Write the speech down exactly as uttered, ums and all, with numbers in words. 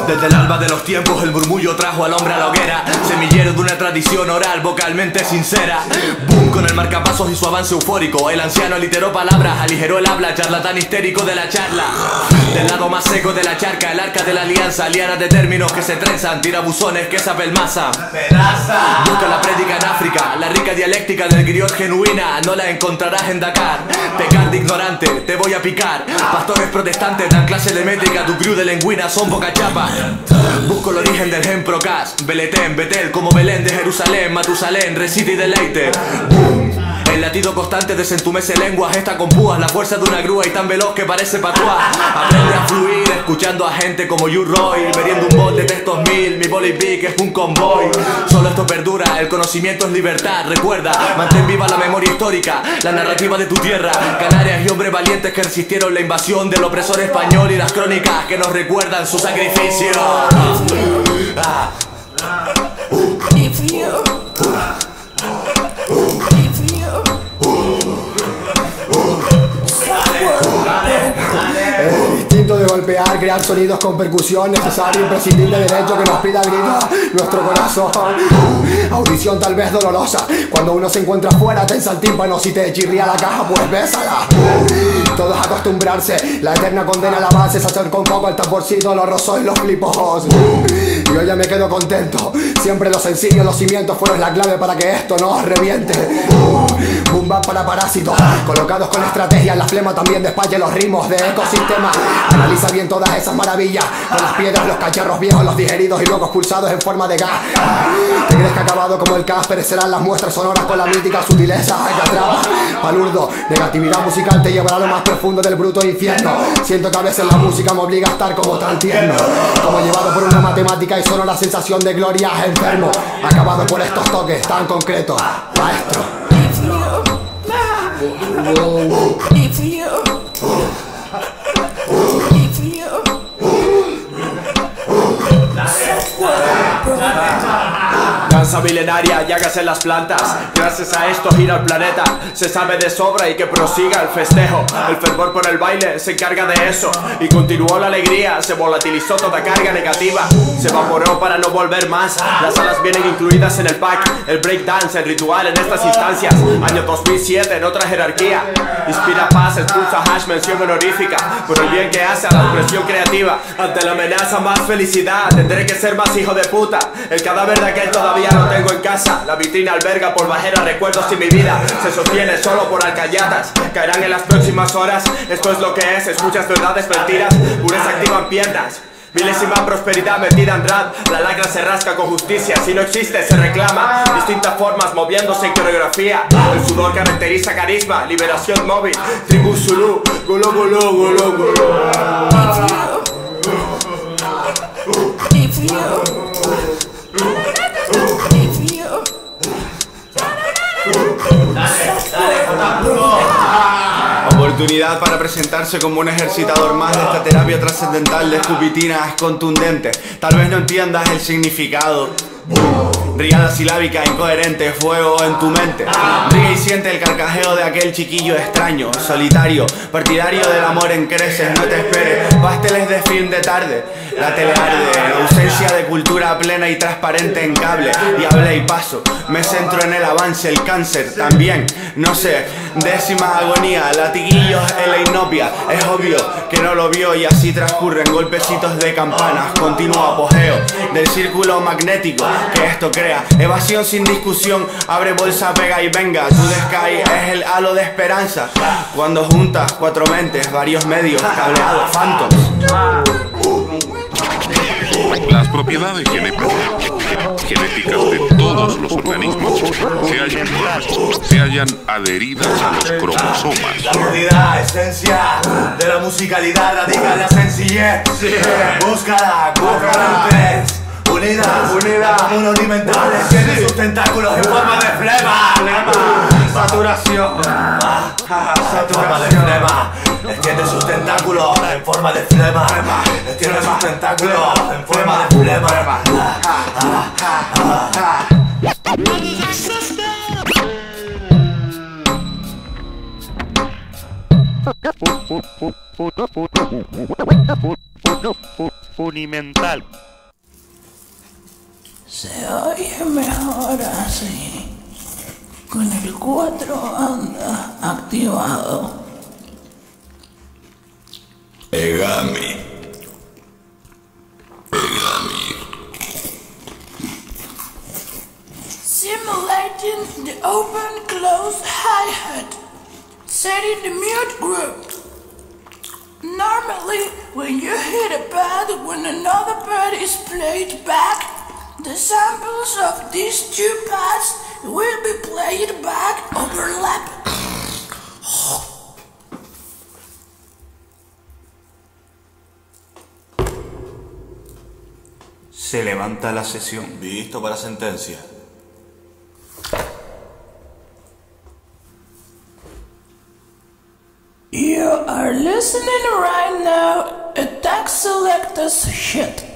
Desde el alba de los tiempos el murmullo trajo al hombre a la hoguera, semillero de una tradición oral vocalmente sincera. Boom con el marcapasos y su avance eufórico, el anciano literó palabras, aligeró el habla, charlatán histérico de la charla. Del lado más seco de la charca, el arca de la alianza, lianas de términos que se trenzan, tirabuzones que esa pelmaza. Busca la prédica en África, la rica dialéctica del griot genuina, no la encontrarás en Dakar. Pecar de ignorante, te voy a picar. Pastores protestantes dan clase de métrica, tu crew de lengüina son boca chapa. Busco el origen del gen procast, Beletén, Betel, como Belén de Jerusalén, Matusalén, recite y deleite. Boom. El latido constante desentumece lenguas, esta con púas, la fuerza de una grúa y tan veloz que parece patuá. Aprende a fluir escuchando a gente como You Roy, bebiendo un bol de textos mil, mi boli pic es un convoy. Solo esto perdura, el conocimiento es libertad. Recuerda, mantén viva la memoria histórica, la narrativa de tu tierra. Canarias y hombres valientes que resistieron la invasión del opresor español y las crónicas que nos recuerdan su sacrificio. Ah. El instinto de golpear, crear sonidos con percusión, necesario, imprescindible derecho que nos pida grito nuestro corazón. Audición tal vez dolorosa, cuando uno se encuentra afuera tensa el tímpano, si te chirría la caja pues bésala. Todos acostumbrarse, la eterna condena a la base es hacer con coco el tamborcito, los rosos y los flipos. Yo ya me quedo contento, siempre lo sencillo, los cimientos fueron la clave para que esto nos reviente. Boom bap para parásitos, colocados con estrategia, la flema también despache los ritmos de ecosistema. Analiza bien todas esas maravillas, con las piedras, los cacharros viejos, los digeridos y luego expulsados en forma de gas. ¿Te crees que acabado como el Cas perecerán las muestras sonoras con la mítica sutileza que atrapa? Palurdo, negatividad musical te llevará a lo más profundo del bruto infierno. Siento que a veces la música me obliga a estar como tan tierno, como llevado por una matemática y solo la sensación de gloria enfermo, acabado por estos toques tan concretos, maestro. Danza milenaria, llagas en las plantas. Gracias a esto gira el planeta. Se sabe de sobra y que prosiga el festejo. El fervor por el baile se encarga de eso. Y continuó la alegría, se volatilizó toda carga negativa. Se evaporó para no volver más. Las alas vienen incluidas en el pack. El breakdance, el ritual en estas instancias. Año dos mil siete en otra jerarquía. Inspira paz, expulsa hash, mención honorífica. Por el bien que hace a la expresión creativa. Ante la amenaza más felicidad. Tendré que ser más hijo de puta. El cadáver de aquel todavía lo tengo en casa. La vitrina alberga por bajera recuerdos y mi vida se sostiene solo por alcayatas. Caerán en las próximas horas. Esto es lo que es, escuchas verdades, mentiras. Pureza activan piernas. Milésima prosperidad metida en rap. La lacra se rasca con justicia. Si no existe se reclama. Distintas formas moviéndose en coreografía. El sudor caracteriza carisma. Liberación móvil. Tribu Zulu. Gulu gulu gulu gulu. Oportunidad para presentarse como un ejercitador más de esta terapia trascendental de escupitinas contundentes. Tal vez no entiendas el significado. Riada silábica incoherente, fuego en tu mente. Ríe y siente el carcajeo de aquel chiquillo extraño, solitario, partidario del amor en creces. No te esperes, pasteles de film de tarde. La tele arde, ausencia de cultura plena y transparente en cable. Y hablé y paso, me centro en el avance, el cáncer también. No sé, décima agonía, latiguillos en la inopia. Es obvio que no lo vio y así transcurren golpecitos de campanas. Continuo apogeo del círculo magnético que esto crea. Evasión sin discusión, abre bolsa, pega y venga. To the sky es el halo de esperanza. Cuando juntas cuatro mentes, varios medios, cableados, phantoms. Las propiedades genéticas de todos los organismos se hallan, se hallan adheridas a los cromosomas. La unidad, esencia de la musicalidad radica en la sencillez. Búscala, componentes. Unidad, unidad, unimentales, tiene sus tentáculos en forma de flema. Saturación, forma de flema. Extiende sus tentáculos en forma de flema. Extiende sus tentáculos en forma de flema. unimental. Se oye mejor así, con el cuatro banda activado. Egami. Egami. Simulating the open-close hi-hat, setting the mute group. Normally, when you hit a pad when another pad is played back, the samples of these two pads will be played back overlap. Se levanta la sesión. Visto para sentencia. You are listening right now, Attack Selector's shit.